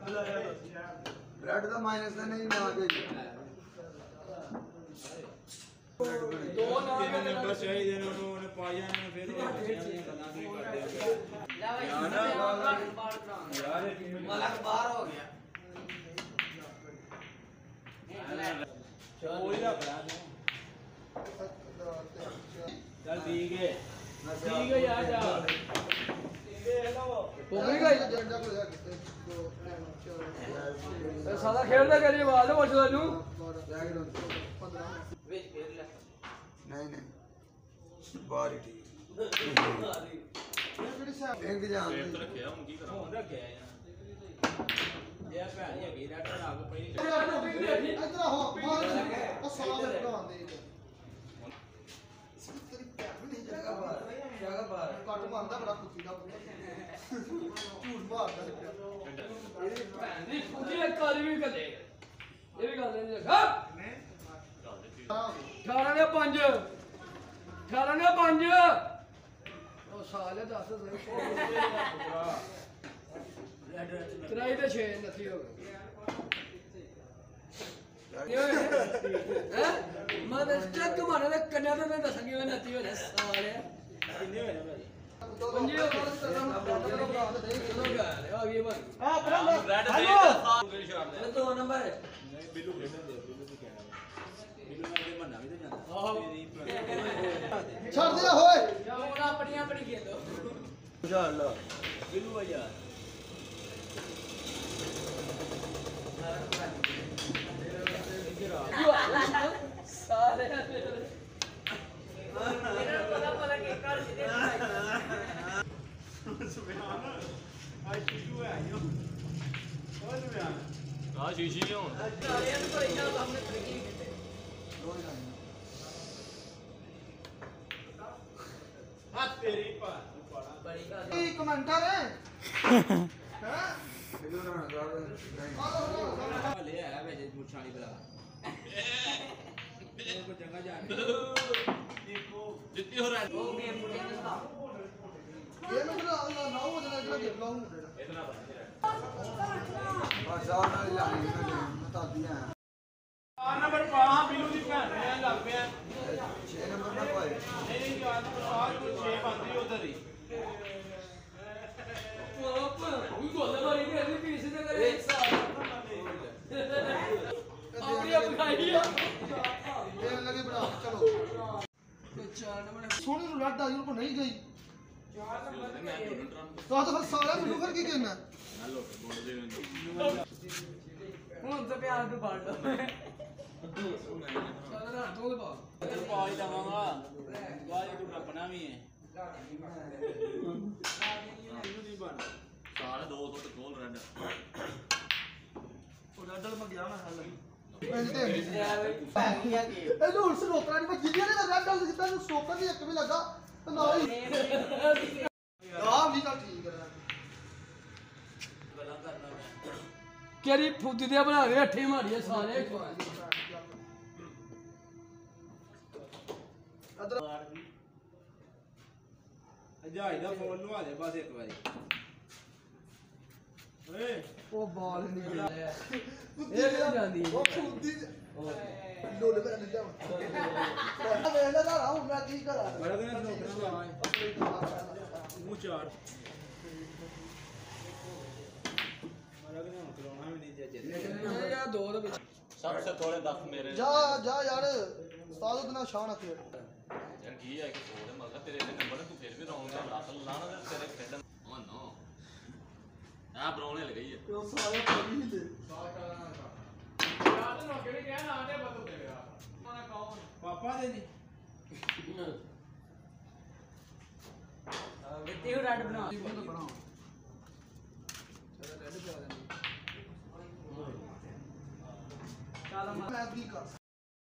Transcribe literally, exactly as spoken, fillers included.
bread का minus का नहीं ना दे दो नाम नंबर चाहिए ने उन्होंने पाया ने फिर गल्ला नहीं करते यार मलक बाहर हो गया कोई ना बना दे चल ठीक है ठीक है यार जा पोगरी गई सादा खेलदा करी आवाज पुछदा तू विच खेल ले नहीं नहीं बारी ठीक एक जान रखया हूं की करा रखया यार ये भैन ही है रेड बना के पई इधर हो मार ओ साला बनांदे तेरी पैर नहीं जगह बाहर जगह बाहर कट मारदा बड़ा कुत्ती दा झूठ मारदा ਇਹਦੀ ਭੈਣ ਦੀ ਫੁੱਟੀ ਕਾਲੀ ਵੀ ਕਦੇ ਇਹ ਵੀ ਗੱਲ ਨਹੀਂ ਲੱਗਾ ਅਠਾਰਾਂ ਨੇ ਪੰਜ ਅਠਾਰਾਂ ਨੇ ਪੰਜ ਉਹ ਸਾਲੇ ਦੱਸ ਸਹੀ ਤਰਾਈ ਤੇ ਛੇ ਨੱਤੀ ਹੋ ਗਈ ਹੈ ਮੈਂ ਤਾਂ ਚੱਕ ਮਾਰੇ ਦੇ ਕੰਨਿਆ ਤੇ ਮੈਂ ਦੱਸਾਂਗੀ ਮੈਂ ਨੱਤੀ ਹੋ ਜਾ ਸਾਲੇ कितने होए भाई ਪੰਜੇ ਹੋ ਗਏ ਚਲੋ ਗੱਲ ਆ ਗਈ ਬਣ हां अपना रेड दे गोल शॉट दे दो नंबर नहीं बिल्लू खेलने दे बिल्लू की कहना बिल्लू ने मन्ना भी तो जाता छोड़ दिया होए ਹੁਣ ਆਪਣੀ ਆਪਣੀ ਖੇਲੋ इंशाल्लाह बिल्लू भाई यार ਸਾਰੇ ਇਹਨਾਂ ਨੂੰ ਪਤਾ ਪਤਾ ਕਿ ਕਰ ਸਿੱਧੇ सुबहान आज शीशू है यो और सुबहान हां शीशी ही हों ਸਾਰਿਆਂ ਨੂੰ ਕੋਈ ਨਾ ਸਾਹਮਣੇ ਤਰੀਕੀ ਕਿਤੇ हाथ तेरी पर पड़ा ਬੜੀ ਗੱਲ की कमेंटर है हैं बिल्कुल ना ले आया भेजे मुछानी बला को जगह जा देखो जितनी हो रहा है ਉਹ ਗੇਮ ਮੁੰਡੇ ਨੇ ਸਾਹ ये लोग ना ना हो जाना इतना गेम लाऊं इतना बन गया बादशाह ना लानी ना बता दिया चार नंबर पाहां बिल्लू दी भैन ने लग पिया छह नंबर ना पाए नहीं नहीं यार तो सात को छह बंदी उधर ही ਉਹ ਵੀ ਗੋਲ ਮਾਰੀ ਨੇ ਇਹਦੀ ਪੀਸ ਤੇ ਕਰੇ ਇੱਕ ਸਾਲ ਆਪਣੀ ਆਪਣੀ ਆ गेम लगे बड़ा चलो ਚਾਰ ਨੰਬਰ सोनी नु लड़ आई को नहीं गई मैं ड्रोन तो तो फिर सारा मिलू फिर की करना ना लो बोल दे ਹੁਣ ਤਾਂ ਪਿਆਰ ਨੂੰ ਫੜ ਲਓ ਸਾਰਾ ਰਾਤ ਤੋਂ ਪਾ तो पाई दवांगा गाली तू रखना भी है बिल्लू दी बन सारे दो सौ तो गोल रेड डल में गया मैं हल ए लो उस रोकना नहीं मैं जिद्दी ने रेड डल जितना स्टॉपर भी एक भी लगा तो ना ही हां भी चल ठीक है गला करना मैं ਕਿਹੜੀ ਫੁੱਦੀ ਦੇ ਬਣਾ ਕੇ ਅੱਠੇ ਮਾਰੀਏ ਸਾਰੇ ਅਜਾਈ ਦਾ ਫੋਨ ਲਵਾ ਦੇ ਬਸ ਇੱਕ ਵਾਰੀ ਓਏ ਉਹ ਬਾਲ ਨਹੀਂ ਗਿਆ ਇਹ ਕਿਹੜੀ ਜਾਂਦੀ ਉਹ ਖੁੱਦੀ ਲੋਲੇ ਪਰ ਨਹੀਂ ਜਾਵਾਂ ਵੇਲਾ ਦਾ ਰਾਉ ਮੈਂ ਕੀ ਕਰਾਂ ਬੜਾ ਦਿਨ ਨੌਕਰਾਂ ਦਾ ਮੂੰਹ ਚਾਰ ਬੜਾ ਦਿਨ ਨੌਕਰਾਂ ਵੀ ਨਹੀਂ ਜੇ ਇਹ ਯਾ ਦੋ ਦੇ ਵਿੱਚ सबसे थोड़े दस मेरे जा जा यार उस्ताद उतना शान है फिर यार की है कि थोड़े मतलब तेरे इतने नंबर तू फिर भी रॉन्ग है असल लाना दे तेरे फ्रेंड ओ नो आ ब्रोने लग गई है तो सारे पड़ी ही थे यार तो नौकरी क्या ना आने बतो दे यार माना कौन पापा दे दी ਦਿੱਤੀ ਹੋ ਰੈਡ ਬਣਾ मैं भी कर